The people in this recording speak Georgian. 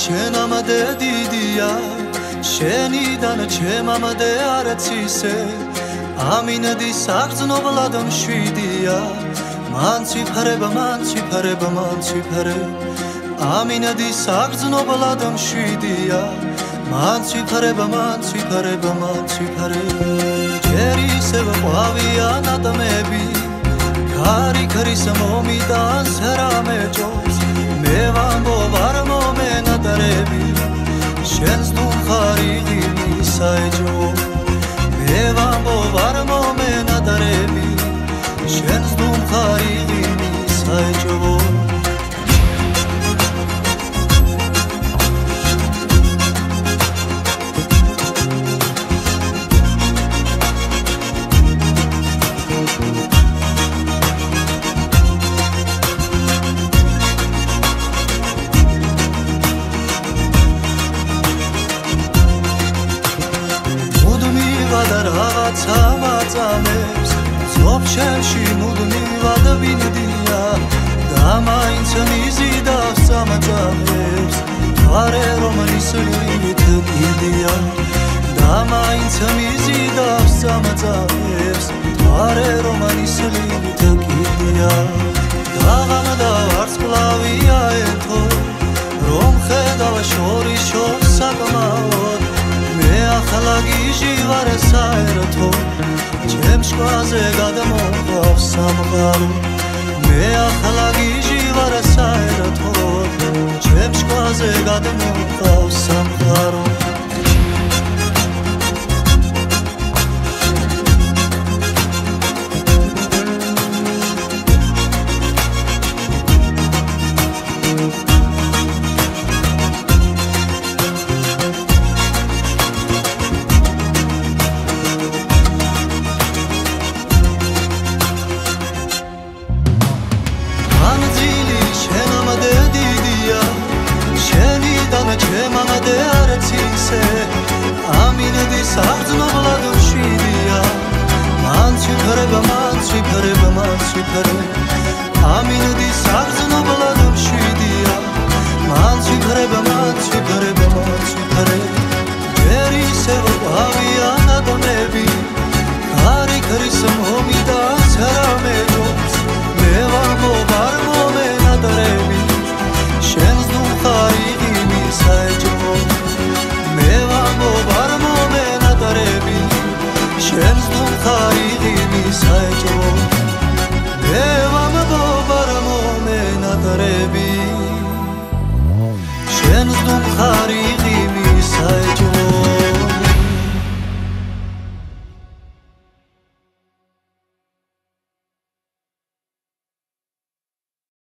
შენ ამადე დიდია შენიდან ჩემამდე არც ისე ამინდი საგრძნობლად მშვიდია მანციფარება ამინდი საგრძნობლად მშვიდია მანციფარება ჯერ ისევ ყვავია ნატმები ქარი-ქარის მომიტანს რამე ჯობს მე ვამბობ არ მომენატრები შენს თუ მხარი საეჯო მე ვამბობ არ მომენატრები შენს თუ მხარი საეჯო რაღაცა მაწამებს ზოგშენში მუდმივად ვინდია და მაინც მიზიდავს წამაწამებს თვარე რომლის ლივით კიდია და მაინც მიზიდავს წამაწამებს თვარე რომლის ლივით კიდია დაღამდა ვარსკვლავია ეთო რომ ხედავ შორის საკმაოდ მე ახლა გიჟი ვარ საერთო ჩემს ყვაზე გადმოყავს სამყარო მე ახლა გიჟი ვარ საერთო ჩემს ყვაზე გადმოყავს სამყარო ჩემამდე არც ისე ამინდი საგრძნობლად მშვიდია მანციფარება ამინდი